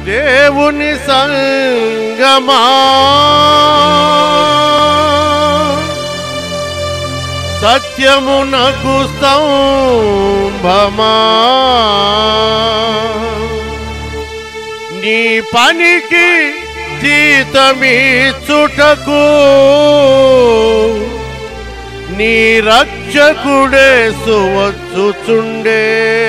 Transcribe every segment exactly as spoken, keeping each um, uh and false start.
దేవుని సంగమా సత్యమునకు స్తంభమా నీ పనికి జీతమిచ్చుటకు నీ రక్షకుడేసు వచ్చుచుండే.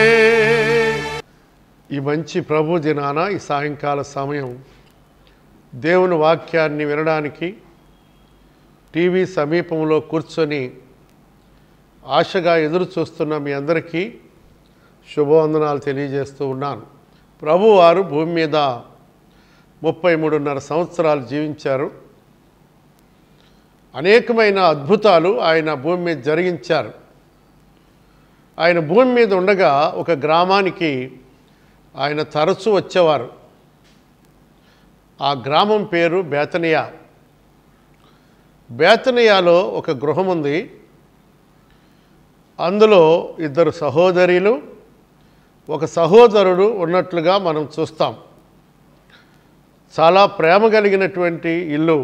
ఈ మంచి ప్రభు దినాన ఈ సాయంకాల సమయం దేవుని వాక్యాన్ని వినడానికి టీవీ సమీపంలో కూర్చొని ఆశగా ఎదురు చూస్తున్న మీ అందరికీ శుభవందనాలు తెలియజేస్తూ ఉన్నాను. ప్రభువారు భూమి మీద ముప్పై మూడున్నర సంవత్సరాలు జీవించారు. అనేకమైన అద్భుతాలు ఆయన భూమి మీద జరిగించారు. ఆయన భూమి మీద ఉండగా ఒక గ్రామానికి ఆయన తరచూ వచ్చేవారు. ఆ గ్రామం పేరు బేతనియా. బేతనియాలో ఒక గృహం ఉంది. అందులో ఇద్దరు సహోదరులు, ఒక సహోదరుడు ఉన్నట్లుగా మనం చూస్తాం. చాలా ప్రేమ కలిగినటువంటి ఇల్లు.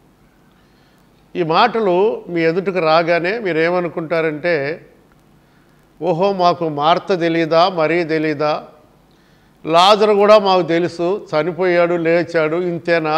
ఈ మాటలు మీ ఎదుటకు రాగానే మీరేమనుకుంటారంటే, ఓహో మాకు మార్త తెలీదా, మరీ తెలీదా, లాజరు కూడా మాకు తెలుసు, చనిపోయాడు లేచాడు, ఇంతేనా?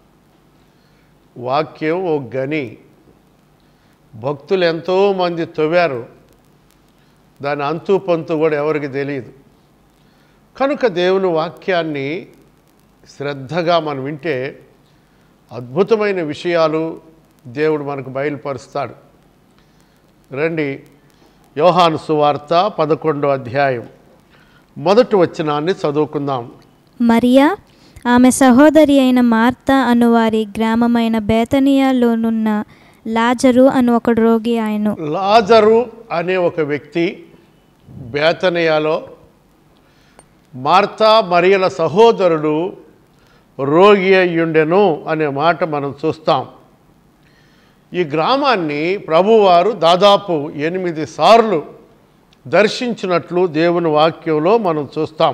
వాక్యం ఓ గని. భక్తులు ఎంతోమంది తవ్వారు, దాని అంతు పంతు కూడా ఎవరికి తెలియదు. కనుక దేవుని వాక్యాన్ని శ్రద్ధగా మనం వింటే అద్భుతమైన విషయాలు దేవుడు మనకు బయలుపరుస్తాడు. రండి, యోహాను సువార్త పదకొండో అధ్యాయం మొదటి వచనాన్ని చదువుకుందాం. మరియా ఆమె సహోదరి అయిన మార్తా అనువారి గ్రామమైన బేతనియాలోనున్న లాజరు అను ఒక రోగి ఆయను. లాజరు అనే ఒక వ్యక్తి బేతనియాలో, మార్తా మరియల సహోదరుడు రోగి అయ్యుండెను అనే మాట మనం చూస్తాం. ఈ గ్రామాన్ని ప్రభువారు దాదాపు ఎనిమిది సార్లు దర్శించినట్లు దేవుని వాక్యంలో మనం చూస్తాం.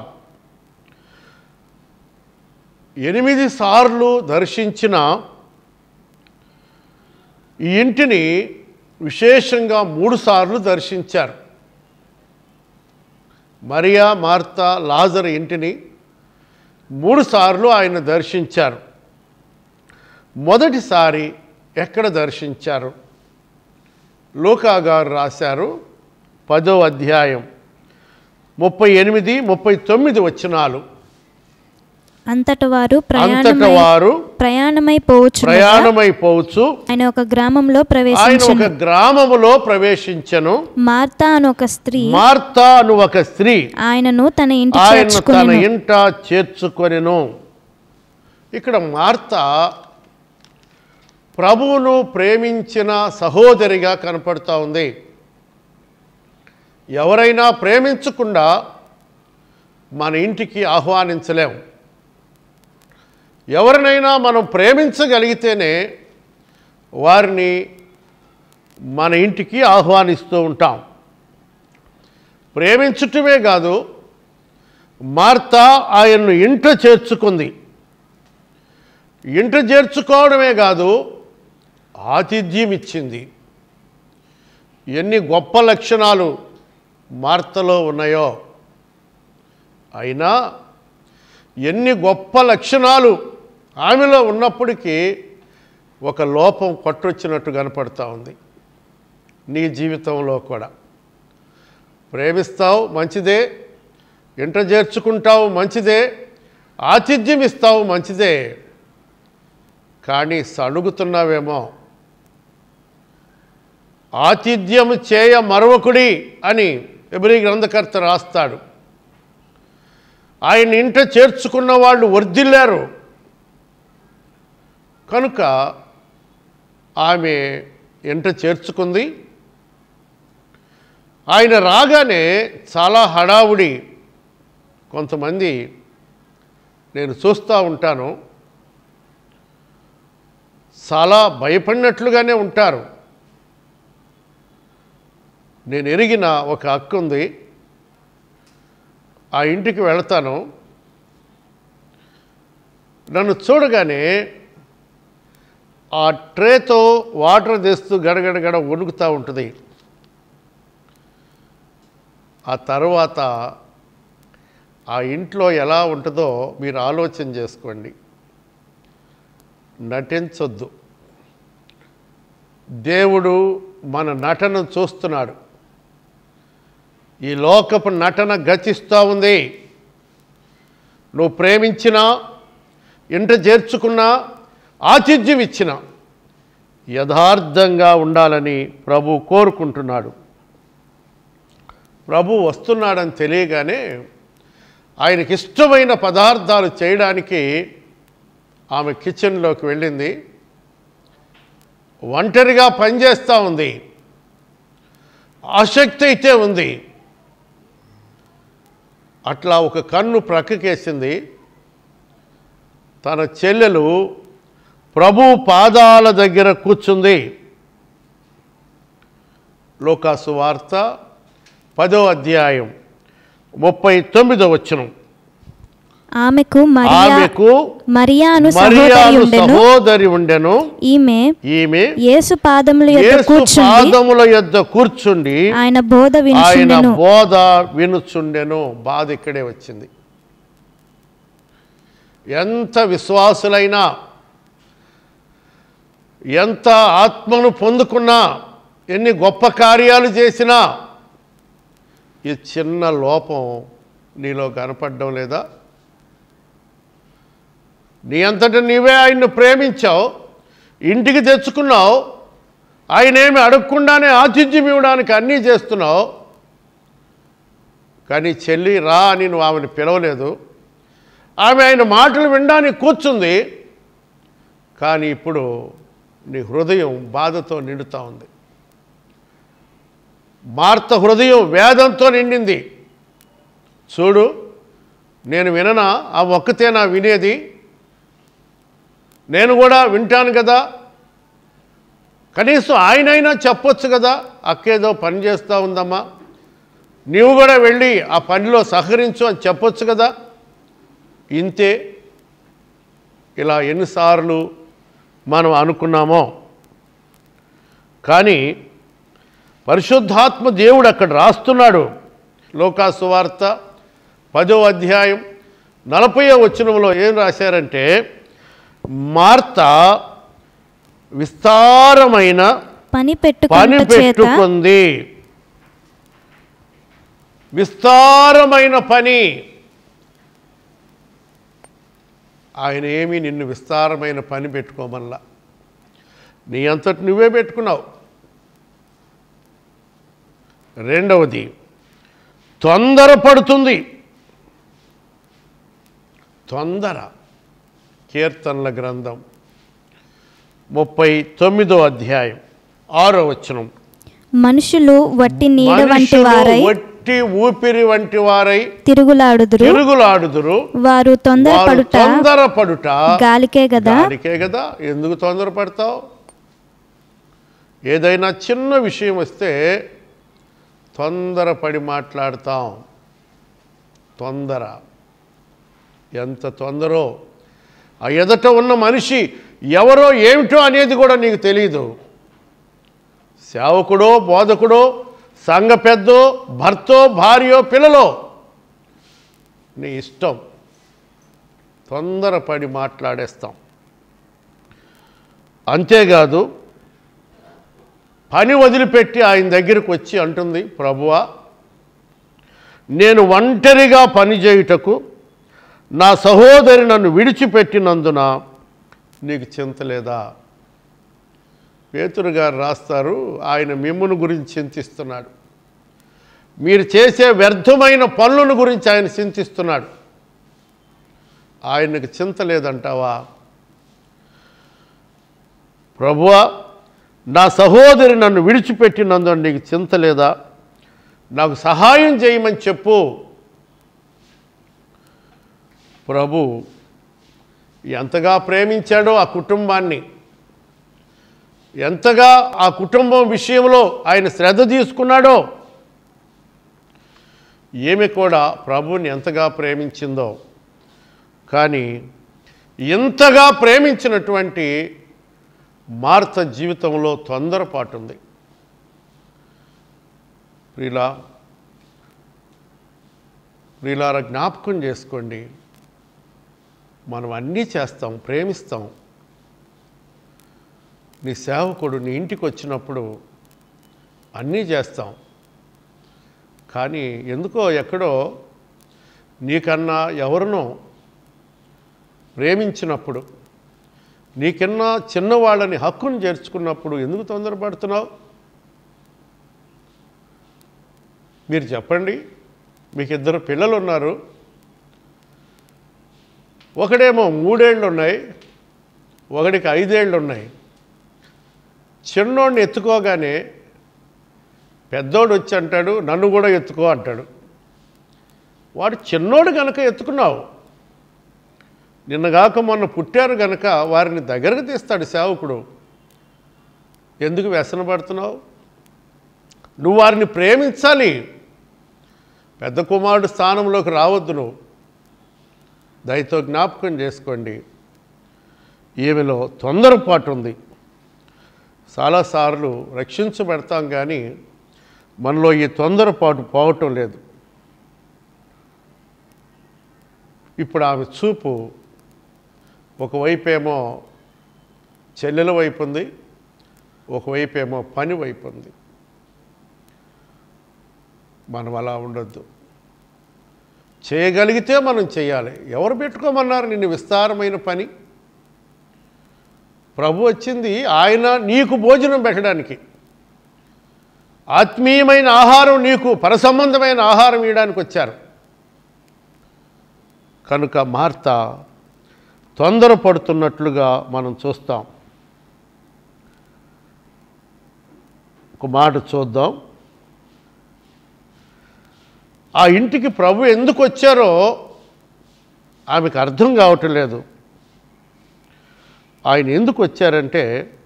ఎనిమిది సార్లు దర్శించిన ఈ ఇంటిని విశేషంగా మూడు సార్లు దర్శించారు. మరియా, మార్తా, లాజరు ఇంటిని మూడు సార్లు ఆయన దర్శించారు. మొదటిసారి ఎక్కడ దర్శించారు? లూకా గారు రాశారు పదో అధ్యాయం ముప్పై ఎనిమిది ముప్పై తొమ్మిది వచనాలు. అంతట వారు అంతట వారు ప్రయాణమై పోవచ్చు ప్రయాణమై పోవచ్చు ఆయన ఒక గ్రామంలో ఆయన ప్రవేశించెను. ఒక గ్రామములో ప్రవేశించెను. మార్తా అను ఒక స్త్రీ మార్తా అను ఒక స్త్రీ ఆయనను తన ఇంటి ఆయన తన చేర్చుకొనెను. ఇంట చేర్చుకొనెను. ఇక్కడ మార్తా ప్రభువును ప్రేమించిన సహోదరిగా కనపడుతూ ఉంది. ఎవరైనా ప్రేమించకుండా మన ఇంటికి ఆహ్వానించలేము. ఎవరినైనా మనం ప్రేమించగలిగితేనే వారిని మన ఇంటికి ఆహ్వానిస్తూ ఉంటాం. ప్రేమించటమే కాదు, మార్తా ఆయన్ను ఇంట చేర్చుకుంది. ఇంట చేర్చుకోవడమే కాదు, ఆతిథ్యం ఇచ్చింది. ఎన్ని గొప్ప లక్షణాలు మార్తలో ఉన్నాయో, అయినా ఎన్ని గొప్ప లక్షణాలు ఆమెలో ఉన్నప్పటికీ ఒక లోపం కొట్టొచ్చినట్టు కనపడుతూ ఉంది. నీ జీవితంలో కూడా ప్రేమిస్తావు మంచిదే, ఇంట చేర్చుకుంటావు మంచిదే, ఆతిథ్యం ఇస్తావు మంచిదే, కానీ సణుగుతున్నావేమో. ఆతిథ్యం చేయ మరొకడి అని హెబ్రీ గ్రంథకర్త రాస్తాడు. ఆయన ఇంట చేర్చుకున్న వాళ్ళు వర్ధిల్లారు. కనుక ఆమె ఇంట చేర్చుకుంది. ఆయన రాగానే చాలా హడావుడి. కొంతమంది నేను చూస్తూ ఉంటాను, చాలా భయపడినట్లుగానే ఉంటారు. నేను ఎరిగిన ఒక అక్క ఉంది. ఆ ఇంటికి వెళతాను. నన్ను చూడగానే ఆ ట్రేతో వాటర్ తెస్తూ గడగడగడ వణుకుతూ ఉంటుంది. ఆ తర్వాత ఆ ఇంట్లో ఎలా ఉంటుందో మీరు ఆలోచన చేసుకోండి. నటించొద్దు. దేవుడు మన నటన చూస్తున్నాడు. ఈ లోకపు నటన గతిస్తూ ఉంది. నువ్వు ప్రేమించినా, ఇంట చేర్చుకున్నా, ఆతిథ్యం ఇచ్చినా యథార్థంగా ఉండాలని ప్రభు కోరుకుంటున్నాడు. ప్రభు వస్తున్నాడని తెలియగానే ఆయనకి ఇష్టమైన పదార్థాలు చేయడానికి ఆమె కిచెన్లోకి వెళ్ళింది. ఒంటరిగా పనిచేస్తూ ఉంది. ఆసక్తి అయితే ఉంది. అట్లా ఒక కన్ను ప్రక్కకేసింది. తన చెల్లెలు ప్రభు పాదాల దగ్గర కూర్చుంది. లూకాసు వార్త పదో అధ్యాయం ముప్పై తొమ్మిదో వచనం. ఆమెకు ఆమెకు మరియాను సహోదరి ఉండెను. ఈమె ఈమె యేసు పాదముల యొద్ద యేసు కూర్చుండి పాదముల యొద్ద కూర్చుండి ఆయన బోధ ఆయన వినుచుండెను. బోధ వినుచుండెను. బాధ ఇక్కడే వచ్చింది. ఎంత విశ్వాసులైనా, ఎంత ఆత్మను పొందుకున్నా, ఎన్ని గొప్ప కార్యాలు చేసినా ఈ చిన్న లోపం నీలో కనపడడం లేదా? నీ అంతటా నీవే ఆయన్ను ప్రేమించావు, ఇంటికి తెచ్చుకున్నావు, ఆయనేమి అడగకుండానే ఆతిథ్యం ఇవ్వడానికి అన్నీ చేస్తున్నావు. కానీ చెల్లి రా అని నువ్వు ఆమెను పిలవలేదు. ఆమె ఆయన మాటలు వినడానికి కూర్చుంది. కానీ ఇప్పుడు నీ హృదయం బాధతో నిండుతూ ఉంది. మార్త హృదయం వేదంతో నిండింది. చూడు, నేను విననా? ఆ ఒక్కతేనా వినేది? నేను కూడా వింటాను కదా, కనీసం ఆయనైనా చెప్పొచ్చు కదా, అక్కేదో పని చేస్తూ ఉందమ్మా, నీవు కూడా వెళ్ళి ఆ పనిలో సహకరించు అని చెప్పొచ్చు కదా. ఇంతే. ఇలా ఎన్నిసార్లు మనం అనుకున్నామో. కానీ పరిశుద్ధాత్మ దేవుడు అక్కడ రాస్తున్నాడు. లూకాసు వార్త పదో అధ్యాయం నలభైవ వచనంలో ఏం రాశారంటే, మార్త విస్తారమైన పని పని పెట్టుకుంది. విస్తారమైన పని. ఆయన ఏమీ నిన్ను విస్తారమైన పని పెట్టుకోమల్లా, నీ అంతటి నువ్వే పెట్టుకున్నావు. రెండవది, తొందరపడుతుంది. తొందర. కీర్తనల గ్రంథం ముప్పై తొమ్మిదో అధ్యాయం ఆరో వచనం. మనుషులు వట్టి నీడ వంటి వారై, వట్టి ఊపిరి వంటి వారై తిరుగులాడుదురు తిరుగులాడుదురు వారు తొందరపడుట తొందరపడుట గాలికే గదా. గాలికే కదా. ఎందుకు తొందరపడతావు? ఏదైనా చిన్న విషయం వస్తే తొందరపడి మాట్లాడతాం. తొందర. ఎంత తొందరో! ఆ ఎదట ఉన్న మనిషి ఎవరో ఏమిటో అనేది కూడా నీకు తెలియదు. సేవకుడో, బోధకుడో, సంఘ పెద్దో, భర్తో, భార్యో, పిల్లలో, నీ ఇష్టం. తొందరపడి మాట్లాడేస్తాం. అంతేకాదు, పని వదిలిపెట్టి ఆయన దగ్గరికి వచ్చి అంటుంది, ప్రభువా, నేను ఒంటరిగా పని చేయుటకు నా సహోదరి నన్ను విడిచిపెట్టినందున నీకు చింత లేదా? పేతురు గారు రాస్తారు, ఆయన మిమ్మును గురించి చింతిస్తున్నాడు. మీరు చేసే వ్యర్థమైన పనులను గురించి ఆయన చింతిస్తున్నాడు. ఆయనకు చింత లేదంటావా? ప్రభువా, నా సహోదరి నన్ను విడిచిపెట్టినందున నీకు చింత లేదా? నాకు సహాయం చేయమని చెప్పు. ప్రభు ఎంతగా ప్రేమించాడో ఆ కుటుంబాన్ని, ఎంతగా ఆ కుటుంబం విషయంలో ఆయన శ్రద్ధ తీసుకున్నాడో, ఈమె కూడా ప్రభువుని ఎంతగా ప్రేమించిందో. కానీ ఇంతగా ప్రేమించినటువంటి మార్త జీవితంలో తొందరపాటు ఉంది. ప్రియులా ప్రియులారా జ్ఞాపకం చేసుకోండి, మనం అన్నీ చేస్తాం, ప్రేమిస్తాం. నీ సేవకుడు నీ ఇంటికి వచ్చినప్పుడు అన్నీ చేస్తాం. కానీ ఎందుకో ఎక్కడో నీకన్నా ఎవరినో ప్రేమించినప్పుడు, నీకన్నా చిన్నవాళ్ళని హక్కును చేర్చుకున్నప్పుడు ఎందుకు తొందరపడుతున్నావు? మీరు చెప్పండి. మీకు ఇద్దరు పిల్లలు ఉన్నారు. ఒకడేమో మూడేళ్ళు ఉన్నాయి, ఒకడికి ఐదేళ్ళు ఉన్నాయి. చిన్నోడిని ఎత్తుకోగానే పెద్దోడు వచ్చి అంటాడు, నన్ను కూడా ఎత్తుకో అంటాడు. వాడు చిన్నోడు కనుక ఎత్తుకున్నావు, నిన్నగాక మొన్న పుట్టారు కనుక వారిని దగ్గరకు తీస్తాడు సేవకుడు. ఎందుకు వ్యసనపడుతున్నావు? నువ్వు వారిని ప్రేమించాలి. పెద్ద కుమారుడు స్థానంలోకి రావద్దు. నువ్వు దయతో జ్ఞాపకం చేసుకోండి, ఈమెలో తొందరపాటు ఉంది. చాలాసార్లు రక్షించబడతాం కానీ మనలో ఈ తొందరపాటు పోవటం లేదు. ఇప్పుడు ఆమె చూపు ఒకవైపేమో చెల్లెల వైపు ఉంది, ఒకవైపేమో పని వైపు ఉంది. మనం అలా ఉండొద్దు. చేయగలిగితే మనం చేయాలి. ఎవరు పెట్టుకోమన్నారు నిన్ను విస్తారమైన పని? ప్రభు వచ్చింది ఆయన నీకు భోజనం పెట్టడానికి, ఆత్మీయమైన ఆహారం, నీకు పరసంబంధమైన ఆహారం ఇవ్వడానికి వచ్చారు. కనుక మార్త తొందరపడుతున్నట్లుగా మనం చూస్తాం. ఒక మాట చూద్దాం. ఆ ఇంటికి ప్రభు ఎందుకు వచ్చారో ఆమెకు అర్థం కావటం లేదు. ఆయన ఎందుకు వచ్చారంటే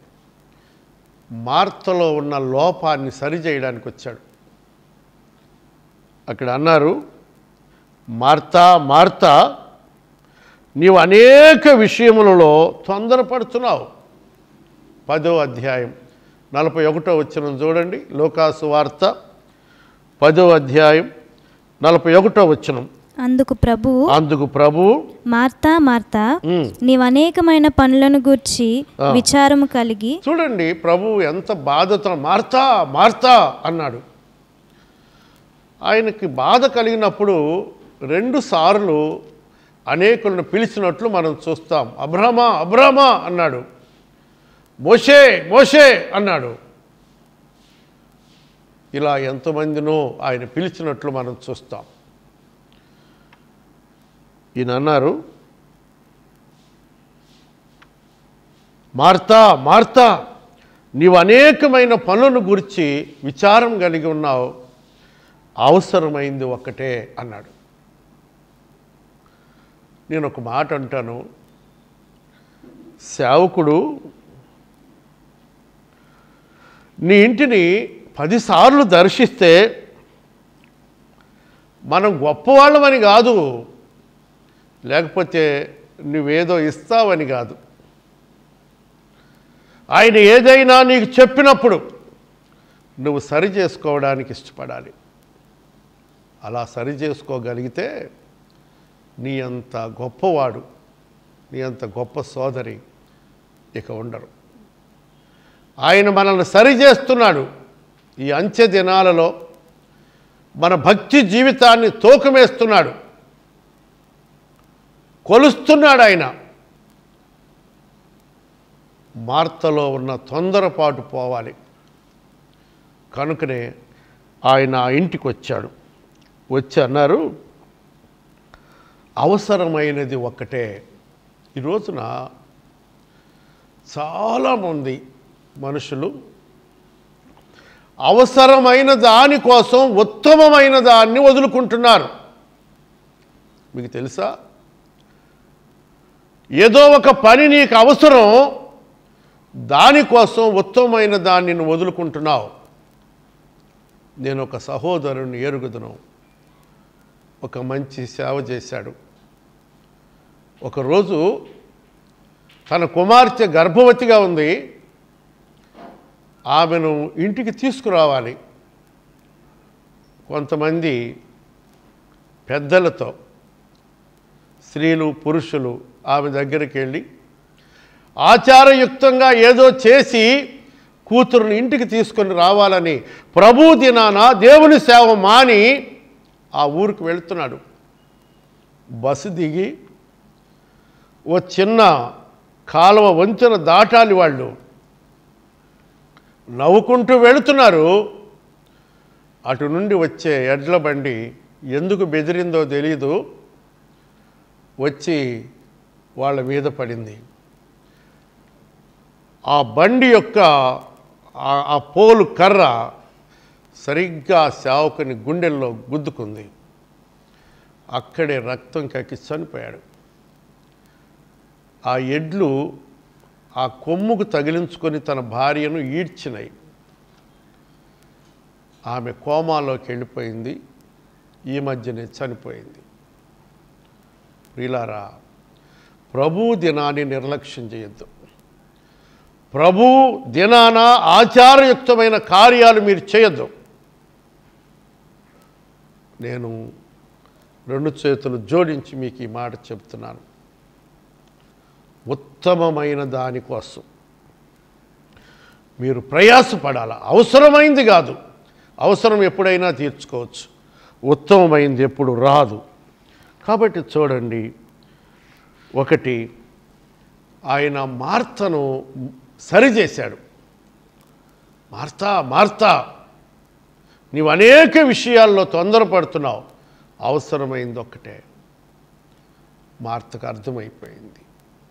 మార్తలో ఉన్న లోపాన్ని సరిచేయడానికి వచ్చాడు. అక్కడ అన్నారు, మార్తా మార్తా, నీవు అనేక విషయములలో తొందరపడుతున్నావు. పదో అధ్యాయం నలభై ఒకటో వచనం చూడండి. లూకాసు వార్త పదో అధ్యాయం నలభై ఒకటో వచనం. అందుకు ప్రభువు అందుకు ప్రభువు మార్తా మార్తా, నీవు అనేకమైన పనులను గూర్చి విచారము కలిగి. చూడండి, ప్రభువు ఎంత బాధతో మార్తా మార్తా అన్నాడు. ఆయనకి బాధ కలిగినప్పుడు రెండు సార్లు అనేకులను పిలిచినట్లు మనం చూస్తాం. అబ్రహమా అబ్రహమా అన్నాడు, మోషే మోషే అన్నాడు. ఇలా ఎంతమందినో ఆయన పిలిచినట్లు మనం చూస్తాం. ఈయన అన్నారు, మార్తా మార్తా, నీవు అనేకమైన పనులను గురించి విచారం కలిగి ఉన్నావు, అవసరమైంది ఒక్కటే అన్నాడు. నేను ఒక మాట అంటాను, సేవకుడు నీ ఇంటిని పదిసార్లు దర్శిస్తే మనం గొప్పవాళ్ళమని కాదు, లేకపోతే నువ్వేదో ఇస్తావని కాదు. ఆయన ఏదైనా నీకు చెప్పినప్పుడు నువ్వు సరి చేసుకోవడానికి ఇష్టపడాలి. అలా సరి చేసుకోగలిగితే నీ అంత గొప్పవాడు, నీ అంత గొప్ప సోదరి ఇక ఉండరు. ఆయన మనల్ని సరి చేస్తున్నాడు. ఈ అంచె దినాలలో మన భక్తి జీవితాన్ని తూకమేస్తున్నాడు, కొలుస్తున్నాడు. ఆయన మార్తలో ఉన్న తొందరపాటు పోవాలి. కనుకనే ఆయన ఆ ఇంటికి వచ్చాడు. వచ్చి అన్నారు, అవసరమైనది ఒక్కటే. ఈ రోజున చాలామంది మనుషులు అవసరమైన దానికోసం ఉత్తమమైన దాన్ని వదులుకుంటున్నారు. మీకు తెలుసా, ఏదో ఒక పని నీకు అవసరం, దానికోసం ఉత్తమమైన దాన్ని నువ్వు వదులుకుంటున్నావు. నేను ఒక సహోదరుని ఎరుగుదును, ఒక మంచి సేవ చేశాడు. ఒకరోజు తన కుమార్తె గర్భవతిగా ఉంది, ఆమెను ఇంటికి తీసుకురావాలి. కొంతమంది పెద్దలతో స్త్రీలు పురుషులు ఆమె దగ్గరికి వెళ్ళి ఆచారయుక్తంగా ఏదో చేసి కూతురుని ఇంటికి తీసుకొని రావాలని ప్రభు దినాన దేవుని సేవ మాని ఆ ఊరికి వెళుతున్నాడు. బస్సు దిగి ఓ చిన్న కాలువ వంతెన దాటాలి. వాళ్ళు నవ్వుకుంటూ వెళుతున్నారు. అటు నుండి వచ్చే ఎడ్ల బండి ఎందుకు బెదిరిందో తెలీదు, వచ్చి వాళ్ళ మీద పడింది. ఆ బండి యొక్క ఆ పోలు కర్ర సరిగ్గా సేవకుని గుండెల్లో గుద్దుకుంది. అక్కడే రక్తం కక్కి చనిపోయాడు. ఆ ఎడ్లు ఆ కొమ్ముకు తగిలించుకొని తన భార్యను ఈడ్చినాయి. ఆమె కోమాలోకి వెళ్ళిపోయింది. ఈ మధ్యనే చనిపోయింది. ప్రియులారా, ప్రభు దినాన్ని నిర్లక్ష్యం చేయొద్దు. ప్రభు దినాన ఆచారయుక్తమైన కార్యాలు మీరు చేయొద్దు. నేను రెండు చేతులు జోడించి మీకు ఈ మాట చెప్తున్నాను. ఉత్తమమైన దానికోసం మీరు ప్రయాసపడాలి. అవసరమైంది కాదు, అవసరం ఎప్పుడైనా తీర్చుకోవచ్చు, ఉత్తమమైంది ఎప్పుడు రాదు. కాబట్టి చూడండి, ఒకటి ఆయన మార్తను సరిచేశాడు. మార్తా మార్తా నీవు అనేక విషయాల్లో తొందరపడుతున్నావు, అవసరమైంది ఒక్కటే. మార్తకు అర్థమైపోయింది.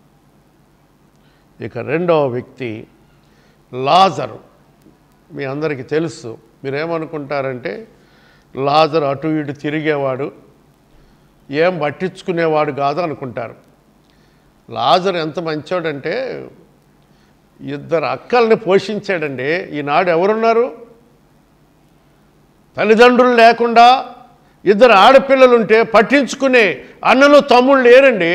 ఇక రెండవ వ్యక్తి లాజరు. మీ అందరికీ తెలుసు. మీరేమనుకుంటారంటే లాజరు అటు ఇటు తిరిగేవాడు, ఏం పట్టించుకునేవాడు కాదు అనుకుంటారు. లాజరు ఎంత మంచోడంటే ఇద్దరు అక్కల్ని పోషించాడండి. ఈనాడు ఎవరున్నారు? తల్లిదండ్రులు లేకుండా ఇద్దరు ఆడపిల్లలుంటే పట్టించుకునే అన్నలు తమ్ముళ్ళు లేరండి.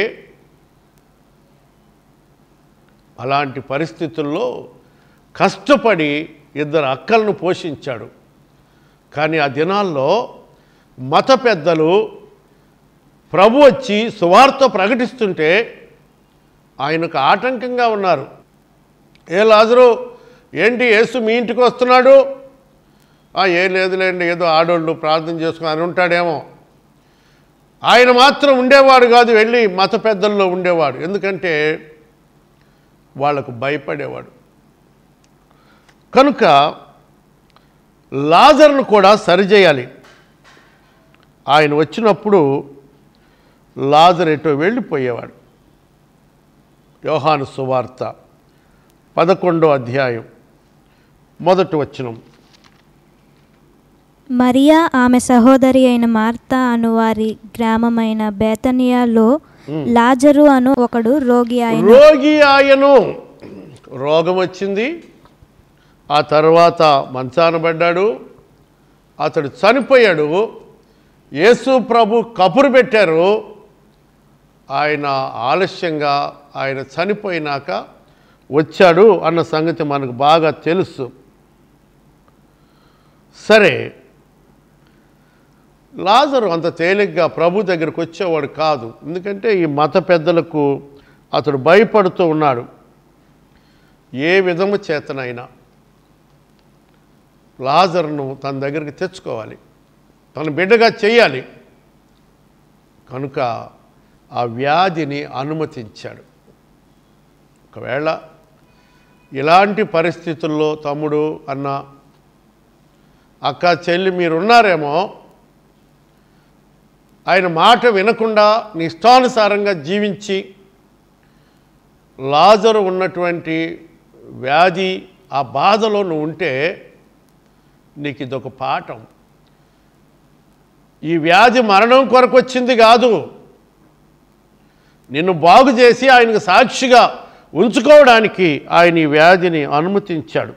అలాంటి పరిస్థితుల్లో కష్టపడి ఇద్దరు అక్కలను పోషించాడు. కానీ ఆ దినాల్లో మత పెద్దలు ప్రభు వచ్చి సువార్త ప్రకటిస్తుంటే ఆయనకు ఆటంకంగా ఉన్నారు. ఏ లాజరు, ఏంటి యేసు మీ ఇంటికి వస్తున్నాడు? ఏం లేదులేండి, ఏదో ఆడోళ్ళు ప్రార్థన చేసుకుని అని ఉంటాడేమో. ఆయన మాత్రం ఉండేవాడు కాదు, వెళ్ళి మత పెద్దల్లో ఉండేవాడు. ఎందుకంటే వాళ్లకు భయపడేవాడు. కనుక లాజరును కూడా సరిచేయాలి. ఆయన వచ్చినప్పుడు లాజరు ఎటో వెళ్ళిపోయేవాడు. యోహాను సువార్త పదకొండో అధ్యాయం మొదటి వచనం. మరియా ఆమె సహోదరి అయిన మార్తా అనువారి గ్రామమైన బేతనియాలో లాజరు అను ఒకడు రోగి ఆయన రోగి ఆయను రోగం వచ్చింది. ఆ తర్వాత మంచాన పడ్డాడు. అతడు చనిపోయాడు. యేసు ప్రభు కబురు పెట్టారు. ఆయన ఆలస్యంగా ఆయన చనిపోయినాక వచ్చాడు అన్న సంగతి మనకు బాగా తెలుసు. సరే, లాజరు అంత తేలిగ్గా ప్రభు దగ్గరికి వచ్చేవాడు కాదు. ఎందుకంటే ఈ మత పెద్దలకు అతడు భయపడుతూ ఉన్నాడు. ఏ విధము చేతనైనా లాజరును తన దగ్గరికి తెచ్చుకోవాలి, తన బిడ్డగా చేయాలి. కనుక ఆ వ్యాధిని అనుమతించాడు. ఒకవేళ ఇలాంటి పరిస్థితుల్లో తమ్ముడు, అన్న, అక్క, చెల్లి మీరున్నారేమో, ఆయన మాట వినకుండా నీ ఇష్టానుసారంగా జీవించి లాజరు ఉన్నటువంటి వ్యాధి ఆ బాధలో నువ్వు ఉంటే నీకు ఇదొక పాఠం. ఈ వ్యాధి మరణం కొరకు వచ్చింది కాదు, నిన్ను బాగు చేసి ఆయనకు సాక్షిగా ఉంచుకోవడానికి ఆయన ఈ వ్యాధిని అనుమతించాడు.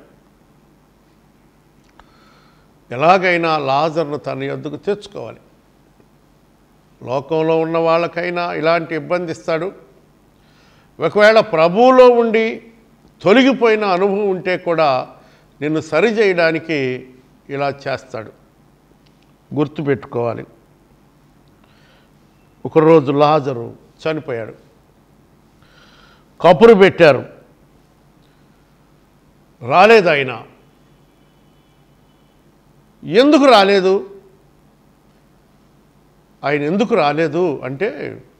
ఎలాగైనా లాజరును తన యొద్దకు తెచ్చుకోవాలి. లోకంలో ఉన్న వాళ్ళకైనా ఇలాంటి ఇబ్బంది ఇస్తాడు. ఒకవేళ ప్రభువులో ఉండి తొలగిపోయిన అనుభవం ఉంటే కూడా నిన్ను సరిచేయడానికి ఇలా చేస్తాడు. గుర్తుపెట్టుకోవాలి. ఒకరోజు లాజరు చనిపోయాడు. కబురు పెట్టారు, రాలేదు ఆయన. ఎందుకు రాలేదు? ఆయన ఎందుకు రాలేదు అంటే,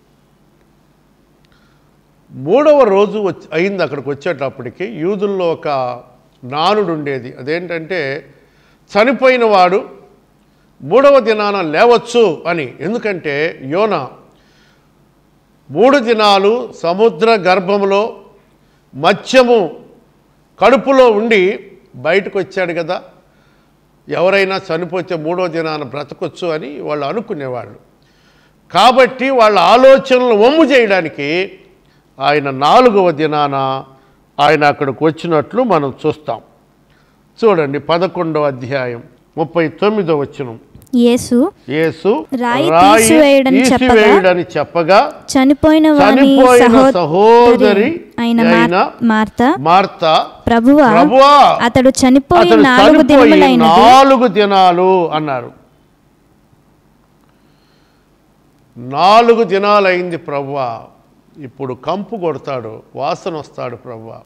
మూడవ రోజు వచ్చి అయింది అక్కడికి వచ్చేటప్పటికి. యూదుల్లో ఒక నానుడు ఉండేది, అదేంటంటే చనిపోయిన వాడు మూడవ దినాన లేవచ్చు అని. ఎందుకంటే యోనా మూడు దినాలు సముద్ర గర్భంలో మత్స్యము కడుపులో ఉండి బయటకు వచ్చాడు కదా, ఎవరైనా చనిపోతే మూడో దినాన బ్రతకొచ్చు అని వాళ్ళు అనుకునేవాళ్ళు. కాబట్టి వాళ్ళ ఆలోచనలు వమ్ము చేయడానికి ఆయన నాలుగవ దినాన ఆయన అక్కడికి వచ్చినట్లు మనం చూస్తాం. చూడండి, పదకొండవ అధ్యాయం ముప్పై తొమ్మిదో వచనం. యేసు యేసు రాయి రాయి తీసివేయడని తీసివేయడని చెప్పగా చనిపోయిన వాని చనిపోయిన సహోదరి సహోదరి అయిన అయిన మార్త, మార్త, ప్రభువా ప్రభువా అతడు చనిపోయి అతడు నాలుగు చనిపోయి దినములైనది. నాలుగు దినాలు అన్నారు. నాలుగు దినాలైంది ప్రభువా, ఇప్పుడు కంపు కొడతాడు, వాసన వస్తాడు ప్రభువా.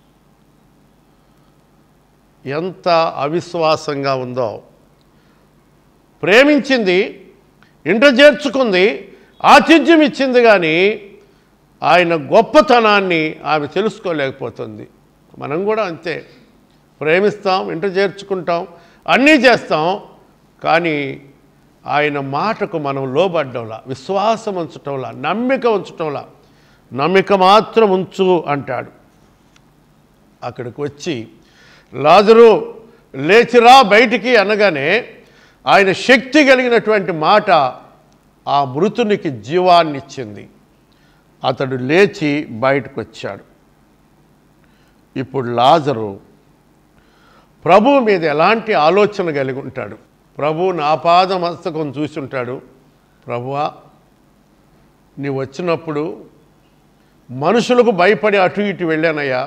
ఎంత అవిశ్వాసంగా ఉందో. ప్రేమించింది, ఇంట చేర్చుకుంది, ఆతిథ్యం ఇచ్చింది, కానీ ఆయన గొప్పతనాన్ని ఆమె తెలుసుకోలేకపోతుంది. మనం కూడా అంతే, ప్రేమిస్తాం, ఇంట చేర్చుకుంటాం, అన్నీ చేస్తాం, కానీ ఆయన మాటకు మనం లోబడ్డంలా, విశ్వాసం ఉంచటంలా, నమ్మిక ఉంచటంలా. నమ్మిక మాత్రం ఉంచు అంటాడు. అక్కడికి వచ్చి లాజరు లేచిరా బయటికి అనగానే ఆయన శక్తి కలిగినటువంటి మాట ఆ మృతునికి జీవాన్ని ఇచ్చింది. అతడు లేచి బయటకు వచ్చాడు. ఇప్పుడు లాజరు ప్రభువు మీద ఎలాంటి ఆలోచన కలిగి ఉంటాడు? ప్రభువు నా పాద మస్తకం చూసి ఉంటాడు. ప్రభువా, నీవు వచ్చినప్పుడు మనుషులకు భయపడి అటు ఇటు వెళ్ళానయ్యా,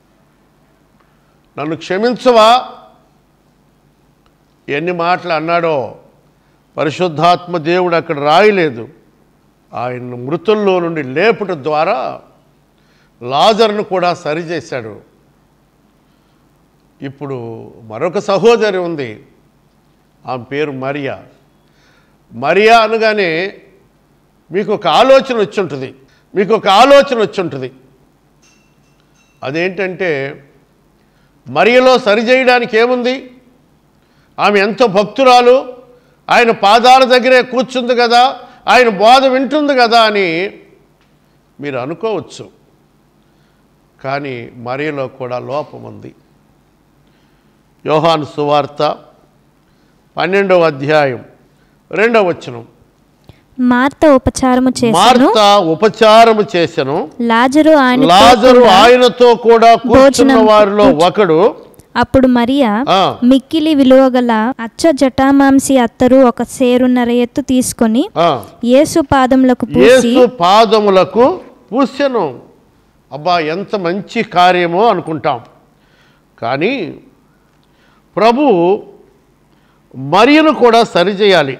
నన్ను క్షమించవా? ఎన్ని మాటలు అన్నాడో పరిశుద్ధాత్మ దేవుడు అక్కడ రాయలేదు. ఆయన మృతుల్లో నుండి లేపుట ద్వారా లాజరును కూడా సరిచేశాడు. ఇప్పుడు మరొక సహోదరి ఉంది, ఆమె పేరు మరియా. మరియా అనగానే మీకు ఒక ఆలోచన వచ్చి ఉంటుంది, మీకు ఒక ఆలోచన వచ్చి ఉంటుంది. అదేంటంటే మరియలో సరిచేయడానికి ఏముంది? ఆమె ఎంతో భక్తురాలు, ఆయన పాదాల దగ్గరే కూర్చుంది కదా, ఆయన బోధ వింటుంది కదా అని మీరు అనుకోవచ్చు. కానీ మరియలో కూడా లోపం ఉంది. యోహాను సువార్త పన్నెండవ అధ్యాయం రెండవ వచనం. మార్త ఉపచారము చేసెను, మార్త ఉపచారము చేసెను, లాజరు ఆయన లాజరు ఆయనతో కూడా కూర్చున్న వారిలో ఒకడు. అప్పుడు మరియా ఆ, మిక్కిలి విలువగల అచ్చ జటామాంసి అత్తరు ఒక సేరున్నర ఎత్తు తీసుకొని ఆ, యేసు పాదములకు పూసి యేసు పాదములకు పూసెను. అబ్బా, ఎంత మంచి కార్యమో అనుకుంటాం. కానీ ప్రభు మరియను కూడా సరిచేయాలి.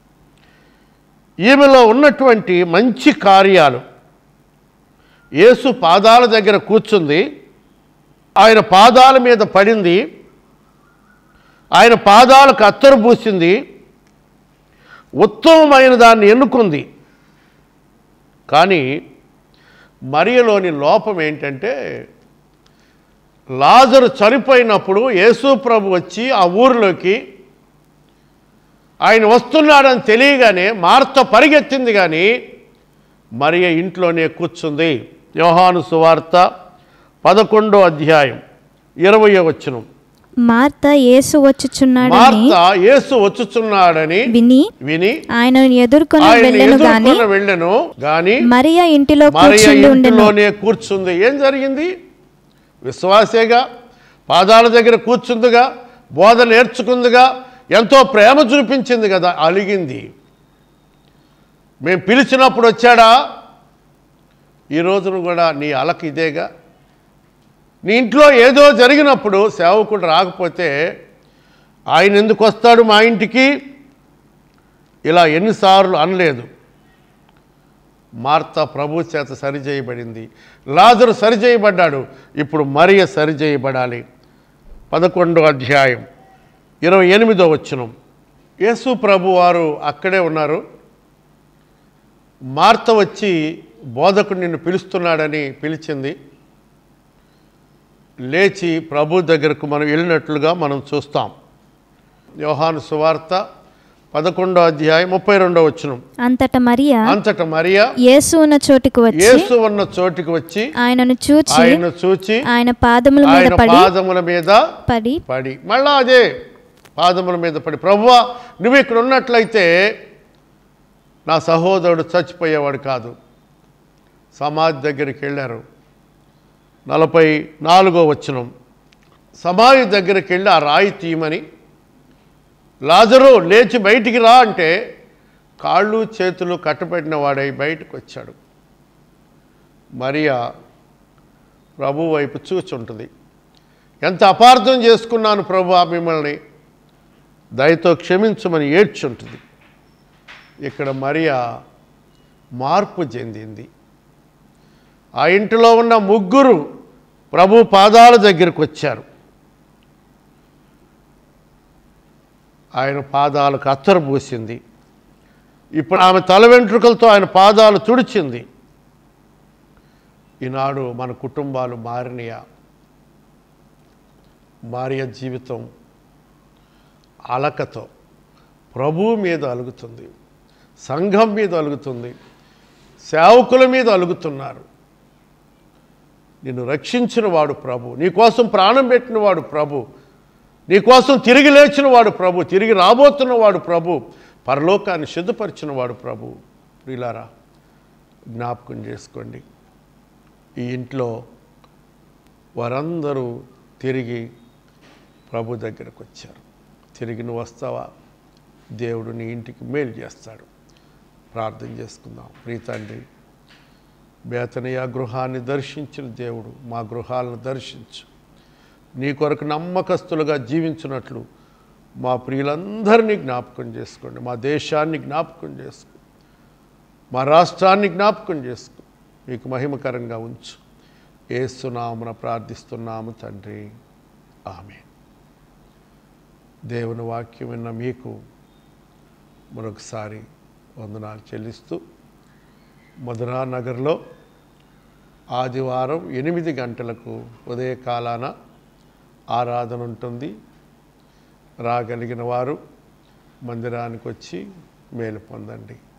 ఈమెలో ఉన్నటువంటి మంచి కార్యాలు, యేసు పాదాల దగ్గర కూర్చుంది, ఆయన పాదాల మీద పడింది, ఆయన పాదాలకు అత్తరు పూసింది, ఉత్తమమైన దాన్ని ఎన్నుకుంది. కానీ మరియలోని లోపం ఏంటంటే, లాజరు చనిపోయినప్పుడు యేసు ప్రభు వచ్చి ఆ ఊరిలోకి ఆయన వస్తున్నాడని తెలియగానే మార్త పరిగెత్తింది, కానీ మరియ ఇంట్లోనే కూర్చుంది. యోహాను సువార్త పదకొండో అధ్యాయం ఇరవయో వచనం. మార్త యేసు వచ్చుచున్నాడని మార్త యేసు వచ్చుచున్నాడని విని విని ఆయనను ఎదుర్కొని ఆయన వెళ్ళెను గాని ఎదుర్కొని వెళ్ళెను గాని మరియా ఇంటిలో మరియ కూర్చుండి ఉండెను. ఇంట్లోనే కూర్చుంది. ఏం జరిగింది? విశ్వాసేగా, పాదాల దగ్గర కూర్చుందిగా, బోధ నేర్చుకుందిగా, ఎంతో ప్రేమ చూపించింది కదా, అలిగింది. మేము పిలిచినప్పుడు వచ్చాడా? ఈ రోజున కూడా నీ అలక ఇదేగా. నీ ఇంట్లో ఏదో జరిగినప్పుడు సేవకుడు రాకపోతే ఆయన ఎందుకు వస్తాడు మా ఇంటికి ఇలా ఎన్నిసార్లు అనలేదు. మార్త ప్రభు చేత సరిచేయబడింది, లాజరు సరిచేయబడ్డాడు, ఇప్పుడు మరియ సరిచేయబడాలి. పదకొండో అధ్యాయం ఇరవై ఎనిమిదో వచనం. యేసు ప్రభు వారు అక్కడే ఉన్నారు. మార్త వచ్చి బోధకుడు నిన్ను పిలుస్తున్నాడని పిలిచింది. లేచి ప్రభు దగ్గరకు మనం వెళ్ళినట్లుగా మనం చూస్తాం. యోహాను సువార్త పదకొండో అధ్యాయం ముప్పై రెండో వచనం. అంతట మరియా అంతట మరియా యేసు ఉన్న చోటికి వచ్చి యేసు ఉన్న చోటికి వచ్చి ఆయనను చూచి ఆయన చూచి ఆయన పాదముల మీద ఆయన పడి పాదముల మీద పడి పడి మళ్ళా అదే పాదముల మీద పడి, ప్రభువా నువ్వు ఇక్కడ ఉన్నట్లయితే నా సహోదరుడు చచ్చిపోయేవాడు కాదు. సమాధి దగ్గరికి వెళ్ళారు. నలభై నాలుగో వచనం. సమాధి దగ్గరికి వెళ్ళి ఆ రాయి తీయమని, లాజరు లేచి బయటికి రా అంటే కాళ్ళు చేతులు కట్టబెట్టిన వాడై బయటకు వచ్చాడు. మరియా ప్రభు వైపు చూచుంటుంది. ఎంత అపార్థం చేసుకున్నాను ప్రభువా మిమ్మల్ని, దయతో క్షమించమని ఏడ్చుంటుంది. ఇక్కడ మరియా మార్పు చెందింది. ఆ ఇంటిలో ఉన్న ముగ్గురు ప్రభు పాదాల దగ్గరికి వచ్చారు. ఆయన పాదాలకు అత్తరు పూసింది. ఇప్పుడు ఆమె తల వెంట్రుకలతో ఆయన పాదాలు తుడిచింది. ఈనాడు మన కుటుంబాలు మారినయా? మరియ జీవితం అలకతో ప్రభువు మీద అలుగుతుంది, సంఘం మీద అలుగుతుంది, సేవకుల మీద అలుగుతున్నారు. నిన్ను రక్షించిన వాడు ప్రభు, నీకోసం ప్రాణం పెట్టిన వాడు ప్రభు, నీకోసం తిరిగి లేచిన వాడు ప్రభు, తిరిగి రాబోతున్న వాడు ప్రభు, పరలోకాన్ని సిద్ధపరిచిన వాడు ప్రభు. ప్రియులారా, జ్ఞాపకం చేసుకోండి. ఈ ఇంట్లో వారందరూ తిరిగి ప్రభు దగ్గరకు వచ్చారు. తిరిగి నువ్వు వస్తావా? దేవుడు నీ ఇంటికి మేలు చేస్తాడు. ప్రార్థన చేసుకుందాం. ప్రియ తండ్రి, బేతనియా గృహాన్ని దర్శించిన దేవుడు మా గృహాలను దర్శించు. నీ కొరకు నమ్మకస్తులుగా జీవించినట్లు మా ప్రియులందరినీ జ్ఞాపకం చేసుకోండి. మా దేశాన్ని జ్ఞాపకం చేసుకో, మా రాష్ట్రాన్ని జ్ఞాపకం చేసుకో. మీకు మహిమకరంగా ఉంచు. యేసు నామమున ప్రార్థిస్తున్నాము తండ్రి, ఆమేన్. దేవుని వాక్యం విన్న మీకు మరొకసారి వందనాలు చెల్లిస్తూ, మధురా నగర్లో ఆదివారం ఎనిమిది గంటలకు ఉదయకాలాన ఆరాధన ఉంటుంది. రాగలిగిన వారు మందిరానికి వచ్చి మేలు పొందండి.